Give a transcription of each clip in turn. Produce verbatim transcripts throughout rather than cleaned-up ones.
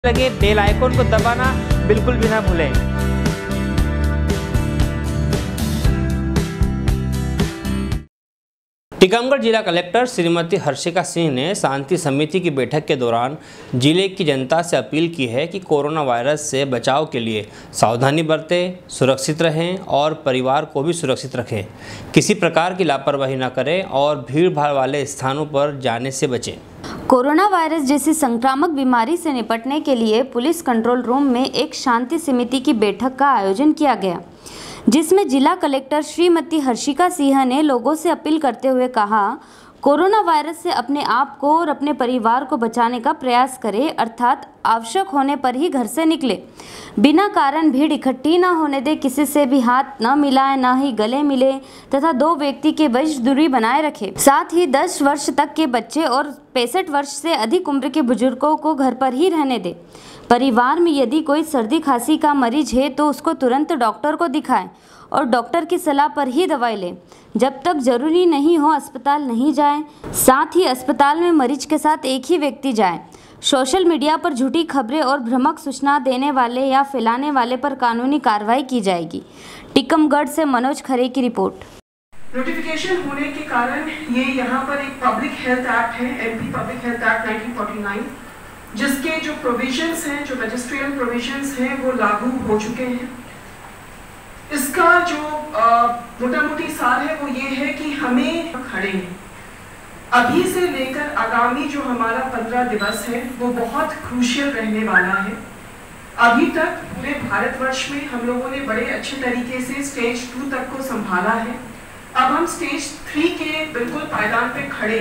लगे bell icon को दबाना बिल्कुल भी ना भूलें। टीकमगढ़ जिला कलेक्टर श्रीमती हर्षिका सिंह ने शांति समिति की बैठक के दौरान जिले की जनता से अपील की है कि कोरोना वायरस से बचाव के लिए सावधानी बरतें, सुरक्षित रहें और परिवार को भी सुरक्षित रखें। किसी प्रकार की लापरवाही न करें और भीड़ भाड़ वाले स्थानों पर जाने से बचें। कोरोना वायरस जैसी संक्रामक बीमारी से निपटने के लिए पुलिस कंट्रोल रूम में एक शांति समिति की बैठक का आयोजन किया गया, जिसमें जिला कलेक्टर श्रीमती हर्षिका सिंह ने लोगों से अपील करते हुए कहा, कोरोना वायरस से अपने आप को और अपने परिवार को बचाने का प्रयास करें, अर्थात आवश्यक होने पर ही घर से निकले, बिना कारण भीड़ इकट्ठी न होने दे, किसी से भी हाथ न मिलाएं, न ही गले मिले तथा दो व्यक्ति के बीच दूरी बनाए रखें। साथ ही दस वर्ष तक के बच्चे और पैंसठ वर्ष से अधिक उम्र के बुजुर्गों को घर पर ही रहने दें। परिवार में यदि कोई सर्दी खांसी का मरीज है तो उसको तुरंत डॉक्टर को दिखाएं और डॉक्टर की सलाह पर ही दवाई लें। जब तक जरूरी नहीं हो अस्पताल नहीं जाएं। साथ ही अस्पताल में मरीज के साथ एक ही व्यक्ति जाए। सोशल मीडिया पर झूठी खबरें और भ्रामक सूचना देने वाले या फैलाने वाले पर कानूनी कार्रवाई की जाएगी। टीकमगढ़ से मनोज खरे की रिपोर्ट। नोटिफिकेशन होने के कारण ये यहाँ पर एक पब्लिक हेल्थ एक्ट है, MP public health act nineteen forty nine, जिसके जो प्रोविजंस हैं, जो रजिस्ट्रियल प्रोविजंस हैं, वो लागू हो चुके हैं। इसका जो मोटा मोटी सार है वो ये है कि हमें खड़े हैं। अभी से लेकर आगामी जो हमारा पंद्रह दिवस है वो बहुत क्रूशियल रहने वाला है। अभी तक पूरे भारतवर्ष में हम लोगों ने बड़े अच्छे तरीके से स्टेज टू तक को संभाला है। अब हम स्टेज थ्री के बिल्कुल पायदान पे खड़े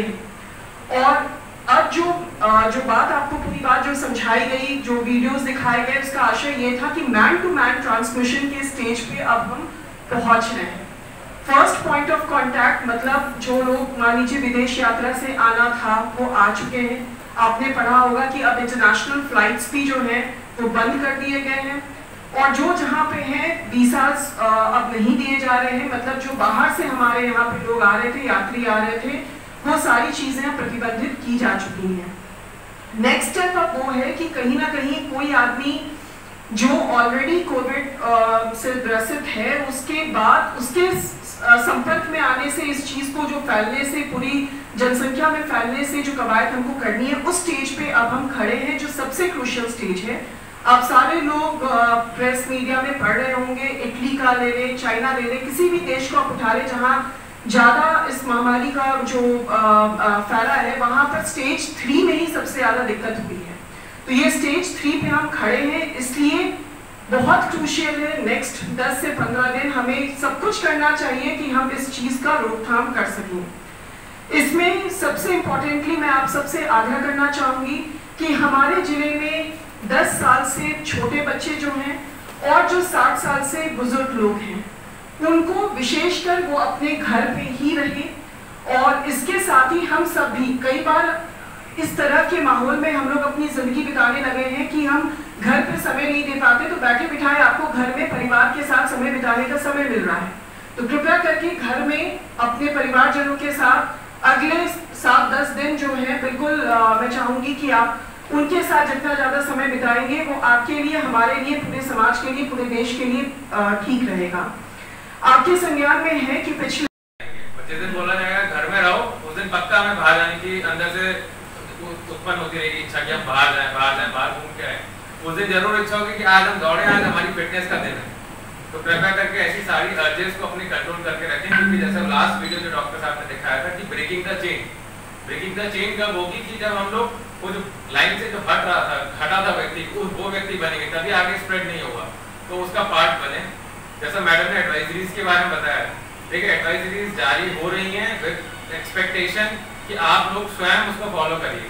हैं और अब जो जो बात आपको पूरी बात जो समझाई गई, जो वीडियोस दिखाए गए, उसका आशय ये था कि मैन टू मैन ट्रांसमिशन के स्टेज पे अब हम पहुंच रहे हैं। फर्स्ट पॉइंट ऑफ कांटेक्ट मतलब जो लोग मान लीजिए विदेश यात्रा से आना था वो आ चुके हैं। आपने पढ़ा होगा कि अब इंटरनेशनल फ्लाइट्स भी जो हैं वो बंद कर दिए गए हैं और जो जहाँ पे हैं वीसास अब नहीं दिए जा रहे हैं। मतलब जो बाहर से हमारे यहाँ पे लोग आ रहे थे, यात्री आ रहे थे, वो सारी चीजें प्रतिबंधित की जा चुकी हैं। नेक्स्ट स्टेप अब वो है कि कहीं ना कहीं कोई आदमी जो ऑलरेडी कोविड से ग्रसित है उसके बाद उसके संपर्क में आने से इस चीज को जो फैलने से, पूरी जनसंख्या में फैलने से जो कवायद हमको करनी है, उस स्टेज पे अब हम खड़े हैं, जो सबसे क्रूशियल स्टेज है। आप सारे लोग प्रेस मीडिया में पढ़ रहे होंगे, इटली का ले लें, चाइना ले लें, किसी भी देश को आप उठा लें जहाँ ज्यादा इस महामारी का जो फैला है, वहां पर स्टेज थ्री में ही सबसे ज्यादा दिक्कत हुई है। तो ये स्टेज थ्री पे हम खड़े हैं, इसलिए बहुत क्रूशियल है। नेक्स्ट दस से पंद्रह दिन हमें सब कुछ करना चाहिए कि हम इस चीज का रोकथाम कर सकें। इसमें सबसे इम्पोर्टेंटली मैं आप सबसे आग्रह करना चाहूंगी कि हमारे जिले में दस साल से छोटे बच्चे जो हैं और जो साठ साल से बुजुर्ग लोग हैं, उनको विशेषकर वो अपने घर पे ही रहें। और इसके साथ ही हम सब भी कई बार इस तरह के माहौल में हम लोग अपनी जिंदगी बिताने लगे हैं कि हम घर पे समय नहीं दे पाते, तो बैठे बिठाए आपको घर में परिवार के साथ समय बिताने का समय मिल रहा है। तो कृपया करके घर में अपने परिवारजनों के साथ अगले सात दस दिन जो है बिल्कुल आ, मैं चाहूंगी कि आप उनके साथ जितना ज्यादा समय बिताएंगे वो आपके लिए, हमारे लिए, पूरे समाज के लिए, पूरे देश के लिए ठीक रहेगा। आपके संज्ञान में है कि पिछले जिस दिन बोला जाएगा घर में रहो, उस दिन पक्का हमें बाहर जाने की अंदर से उत्पन्न होती रहेगी इच्छा कि हम बाहर जाएं, बाहर जाएं, बाहर घूम के आए। उस दिन जरूर इच्छा होगी कि आज हम दौड़े, आज हमारी फिटनेस का दिन है। तो कृपया करके ऐसी सारी अर्जेस को अपनी कंट्रोल करके रखें, क्योंकि जैसे लास्ट वीडियो जो डॉक्टर साहब ने दिखाया था कि breaking the chain, breaking the chain कब होगी कि जब हम लोग वो जो लाइन से जो हट रहा था, हटा था व्यक्ति, वो व्यक्ति बनेंगे, तभी आगे स्प्रेड नहीं होगा। तो उसका पार्ट बने। जैसा मैडम ने एडवाइजरीज के बारे में बताया, देखिए एडवाइजरीज जारी हो रही हैं विद एक्सपेक्टेशन कि आप लोग स्वयं उसको फॉलो करिए।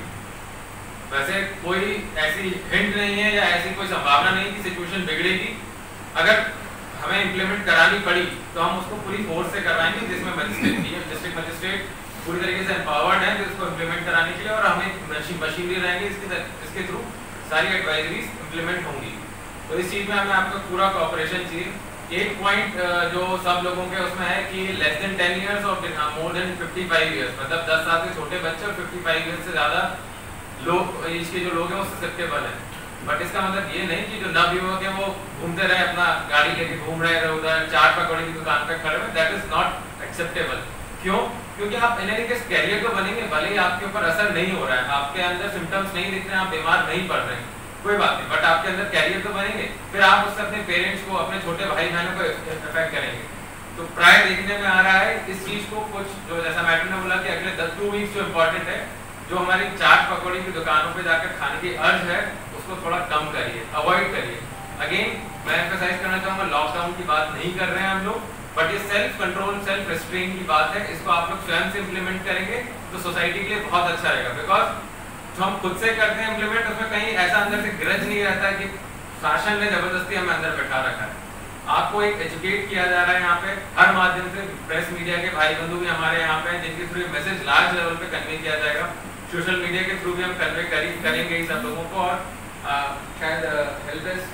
वैसे कोई ऐसी हिंट नहीं है या ऐसी कोई संभावना नहीं कि सिचुएशन बिगड़ेगी। अगर हमें इम्प्लीमेंट करानी पड़ी तो हम उसको पूरी फोर्स से करवाएंगे, जिसमें मजिस्ट्रेट डिस्ट्रिक्ट मजिस्ट्रेट पूरी तरीके से एम्पावर्ड है इसको इम्प्लीमेंट कराने के लिए, और हमें मशीनरी रहेंगे इसके इसके थ्रू सारी एडवाइजरीज इम्प्लीमेंट होंगी। तो इस चीज़ में हमें आपका पूरा कोऑपरेशन चाहिए। एक पॉइंट जो सब लोगों के उसमें है कि लेस देन टेन इयर्स और more than fifty five years, मतलब दस साल से छोटे बच्चे और फिफ्टी फाइव इयर्स से ज़्यादा लोग, इसके जो लोग हैं वो ससेप्टेबल हैं। बट इसका मतलब ये नहीं कि जो नवयुवक है वो घूमते रहे, अपना गाड़ी लेके घूम रहे हैं उधर, चाट पकौड़े की दुकान पे खड़े हुए, दैट इज नॉट एक्सेप्टेबल। क्यों? क्योंकि आप इन एनी केस कैरियर तो बनेंगे, भले ही आपके ऊपर असर नहीं हो रहा है, आपके अंदर सिम्टम्स नहीं दिख रहे हैं, आप बीमार नहीं पड़ रहे हैं, कोई बात नहीं, बट आपके अंदर कैरियर तो बनेंगे, फिर आप उससे अपने पेरेंट्स को, अपने छोटे भाई बहनों को इफेक्ट करेंगे। तो प्राय देखने में आ रहा है इस चीज को, कुछ जो जैसा मैडम ने बोला कि अगले दस टू वीक्स जो इम्पोर्टेंट है, जो हमारी चाट पकौड़ी की दुकानों पे जाकर खाने की अर्ज है उसको थोड़ा कम करिए, अवॉइड करिए। अगेन मैं एम्फसाइज करना चाहूंगा, लॉकडाउन की बात नहीं कर रहे हैं हम लोग, बट ये सेल्फ कंट्रोल, सेल्फ रेस्ट्रेन की बात है, इसको आप लोग स्वयं से इम्प्लीमेंट करेंगे तो सोसाइटी के लिए बहुत अच्छा रहेगा। बिकॉज जो हम खुद से करते हैं इम्प्लीमेंट, उसमें कहीं ऐसा अंदर से ग्रज नहीं रहता है कि शासन ने जबरदस्ती हमें अंदर बैठा रखा है। आपको एक एजुकेट किया जा रहा है यहाँ पे हर माध्यम से, प्रेस मीडिया के भाई बंधु भी हमारे यहाँ पे हैं जिनके थ्रू मैसेज लार्ज लेवल पे कन्वे किया जाएगा, सोशल मीडिया के थ्रू भी हम कन्वे करेंगे ही सब लोगों को, और शायद हेल्प डेस्क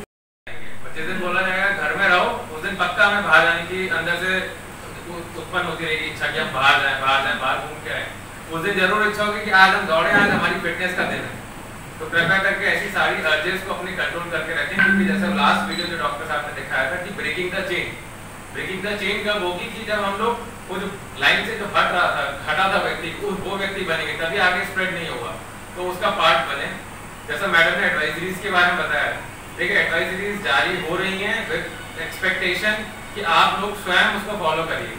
जिस दिन बोला जाएगा घर में रहो, उस दिन पक्का हमें बाहर जाने की अंदर से उत्पन्न होती रहेगी इच्छा कि हम बाहर जाएं, बाहर जाएं, बाहर घूम के आए। उस दिन जरूर इच्छा होगी कि आज हम दौड़े, आज हमारी फिटनेस का दिन है। तो कृपया करके ऐसी सारी अर्जेस को अपनी कंट्रोल करके रखें, क्योंकि जैसे लास्ट वीडियो जो डॉक्टर साहब ने दिखाया था कि breaking the chain, breaking the chain कब होगी कि जब हम लोग वो जो लाइन से जो हट रहा था, हटा था व्यक्ति, वो व्यक्ति बनेंगे, तभी आगे स्प्रेड नहीं होगा, तो उसका पार्ट बने। जैसा मैडम ने एडवाइजरीज के बारे में बताया, देखिए एडवाइजरीज जारी हो रही हैं विद एक्सपेक्टेशन कि आप लोग स्वयं उसको फॉलो करिए।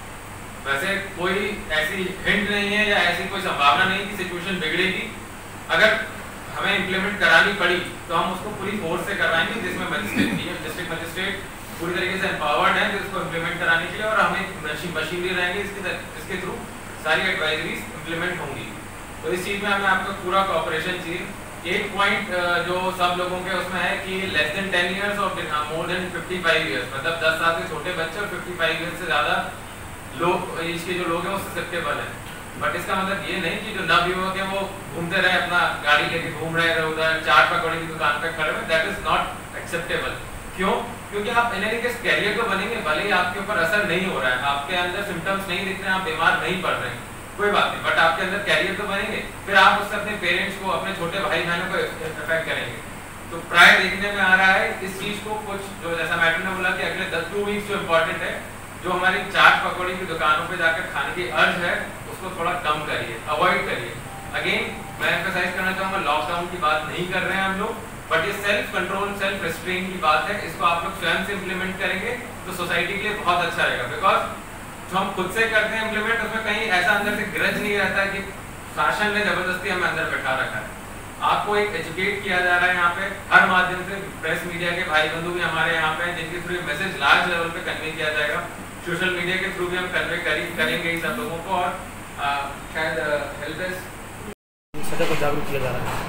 वैसे कोई ऐसी हिंट नहीं है या ऐसी कोई संभावना नहीं कि सिचुएशन बिगड़ेगी। अगर हमें इम्प्लीमेंट करानी पड़ी तो हम उसको पूरी फोर्स से करवाएंगे, जिसमें मजिस्ट्रेट, डिस्ट्रिक्ट मजिस्ट्रेट पूरी तरीके से एम्पावर्ड है इसको इम्प्लीमेंट कराने के लिए, और हमें मशीनरी रहेंगे इसके इसके थ्रू सारी एडवाइजरीज इम्प्लीमेंट होंगी। तो इस चीज़ में हमें आपका पूरा कोऑपरेशन चाहिए। एक पॉइंट जो सब लोगों के उसमें है कि लेस देन टेन इयर्स और more than fifty five years, मतलब दस साल से छोटे बच्चे और फिफ्टी फाइव इयर्स से ज़्यादा लोग, इसके जो लोग हैं वो ससेप्टेबल हैं। बट इसका मतलब ये नहीं कि जो नवयुवक है वो घूमते रहे, अपना गाड़ी लेके घूम रहे हैं उधर, चाट पकौड़े की दुकान पे खड़े हुए, दैट इज नॉट एक्सेप्टेबल। क्यों? क्योंकि आप इन एनी केस कैरियर तो बनेंगे, भले ही आपके ऊपर असर नहीं हो रहा है, आपके अंदर सिम्टम्स नहीं दिख रहे हैं, आप बीमार नहीं पड़ रहे हैं, कोई बात नहीं, बट आपके अंदर कैरियर तो बनेंगे, फिर आप उससे अपने पेरेंट्स को, अपने छोटे भाई बहनों को इफेक्ट करेंगे। तो प्राय देखने में आ रहा है इस चीज को, कुछ जो जैसा मैडम ने बोला कि अगले दस टू वीक्स जो इम्पोर्टेंट है, जो हमारी चाट पकौड़ी की दुकानों पे जाकर खाने की अर्ज है उसको थोड़ा कम करिए, अवॉइड करिए। अगेन मैं एम्फसाइज करना चाहूंगा, लॉकडाउन की बात नहीं कर रहे हैं हम लोग, बट ये सेल्फ कंट्रोल, सेल्फ रेस्ट्रेन की बात है, इसको आप लोग स्वयं से इम्प्लीमेंट करेंगे तो सोसाइटी के लिए बहुत अच्छा रहेगा। बिकॉज जो हम खुद से करते हैं इम्प्लीमेंट, उसमें कहीं ऐसा अंदर से ग्रज नहीं रहता है कि शासन ने जबरदस्ती हमें अंदर बैठा रखा है। आपको एक एजुकेट किया जा रहा है यहाँ पे हर माध्यम से, प्रेस मीडिया के भाई बंधु भी हमारे यहाँ पे हैं जिनके थ्रू मैसेज लार्ज लेवल पे कन्वे किया जाएगा, सोशल मीडिया के थ्रू भी हम कन्वे करेंगे ही सब लोगों को, और शायद हेल्प डेस्क सतह को जागरूक किया जा रहा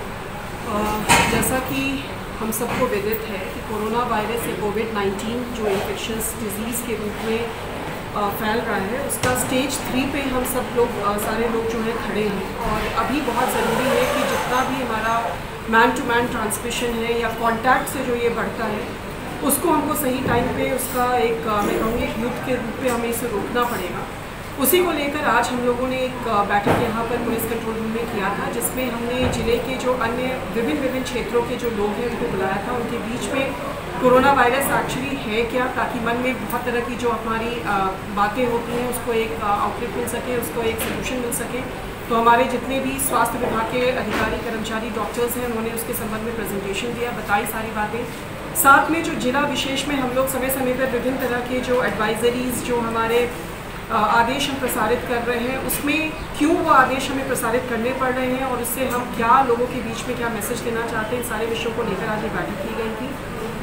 है। जैसा कि हम सबको विदित है कि कोरोना वायरस या कोविड नाइन्टीन जो इन्फेक्शस डिजीज़ के रूप में फैल रहा है, उसका स्टेज थ्री पे हम सब लोग, सारे लोग जो हैं खड़े हैं, और अभी बहुत ज़रूरी है कि जितना भी हमारा मैन टू मैन ट्रांसमिशन है या कांटेक्ट से जो ये बढ़ता है, उसको हमको सही टाइम पे उसका एक, मैं कहूँगी एक युद्ध के रूप में हमें इसे रोकना पड़ेगा। उसी को लेकर आज हम लोगों ने एक बैठक यहाँ पर पुलिस कंट्रोल रूम में किया था, जिसमें हमने ज़िले के जो अन्य विभिन्न विभिन्न क्षेत्रों के जो लोग हैं उनको बुलाया था, उनके बीच में कोरोना वायरस एक्चुअली है क्या, ताकि मन में बहुत तरह की जो हमारी बातें होती हैं उसको एक आउटलेट मिल सके, उसको एक सोल्यूशन मिल सके। तो हमारे जितने भी स्वास्थ्य विभाग के अधिकारी, कर्मचारी, डॉक्टर्स हैं, उन्होंने उसके संबंध में प्रेजेंटेशन दिया, बताई सारी बातें। साथ में जो जिला विशेष में हम लोग समय समय पर विभिन्न तरह के जो एडवाइजरीज, जो हमारे आदेश हम प्रसारित कर रहे हैं, उसमें क्यों वो आदेश हमें प्रसारित करने पड़ रहे हैं और उससे हम क्या लोगों के बीच में क्या मैसेज देना चाहते हैं, सारे विषयों को लेकर आज ये बैठक की गई थी।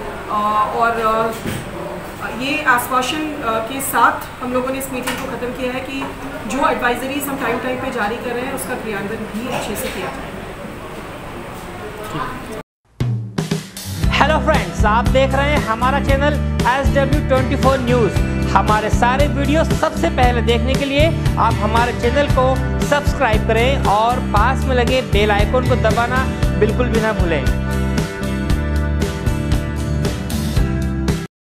और ये आश्वासन के साथ हम लोगों ने इस मीटिंग को ख़त्म किया है कि जो एडवाइजरीज हम टाइम टाइम पे जारी कर रहे हैं उसका क्रियान्वयन भी अच्छे से किया जाए। हेलो फ्रेंड्स, आप देख रहे हैं हमारा channel S W twenty four news. हमारे सारे वीडियो सबसे पहले देखने के लिए आप हमारे चैनल को सब्सक्राइब करें और पास में लगे बेल आइकन को दबाना बिल्कुल भी ना भूलें।